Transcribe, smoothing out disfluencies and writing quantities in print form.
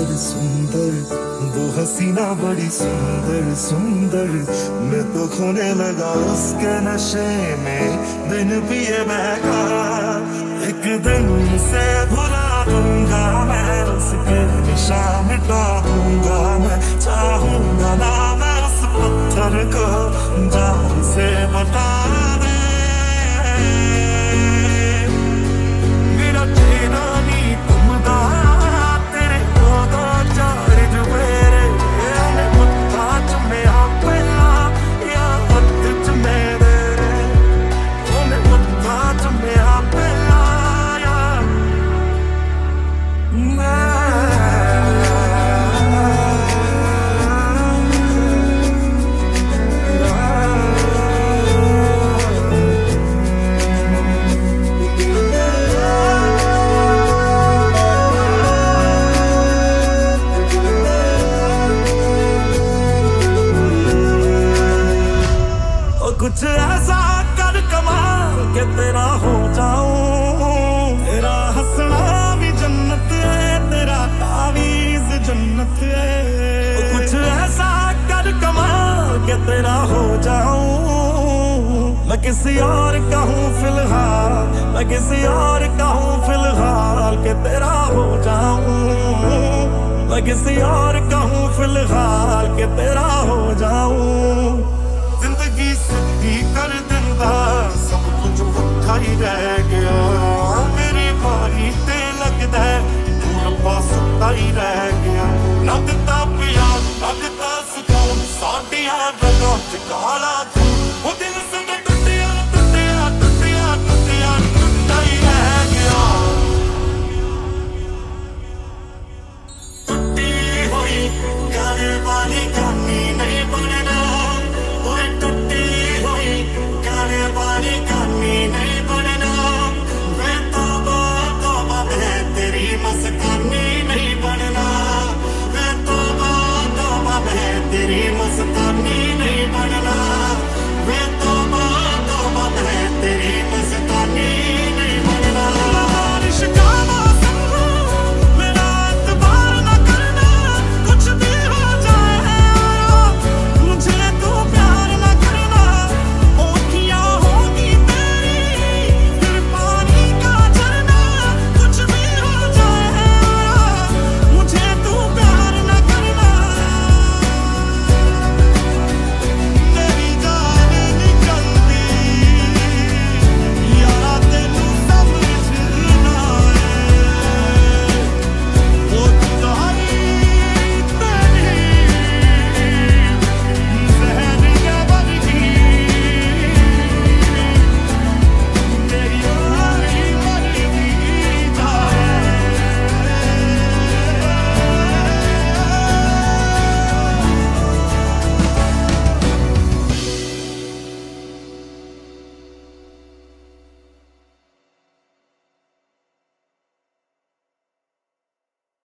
सुंदर सुंदर वो हसीना बड़ी सुंदर सुंदर, मैं तो खोने लगा उसके नशे में दिन पिए बहका। एक दिन से भुला दूंगा मैं उसके नशा मिटा दूंगा, मैं चाहूंगा ना मैं उस पत्थर को जान से बता दे। मेरा चेहरा नहीं तुमदा तेरे दो चार जुबेरे, मैं मुद्दा चुमेया पहला या हद चुमेरे, मैं मुद्दा चुमेया पहला या कुछ ऐसा कर कमाल के तेरा हो जाऊं, तेरा हंसना भी जन्नत है, तेरा तावीज़ जन्नत है। कुछ ऐसा कर कमाल के तेरा हो जाऊं, मैं किसी और का हूँ फिलहाल, मैं किसी और का हूँ फिलहाल के तेरा हो जाऊं, मैं किसी और का हूँ फिलहाल के तेरा हो जाऊं। जिंदगी सिद्धि कर दिंदा सब कुछ भुखा ही रह गया, मेरी बारी ते लगदा रब्बा सुत्ता ही रह गया। ना दिता पिया ना दिता सुकून, साडियां रगां च काला खून, वो दिल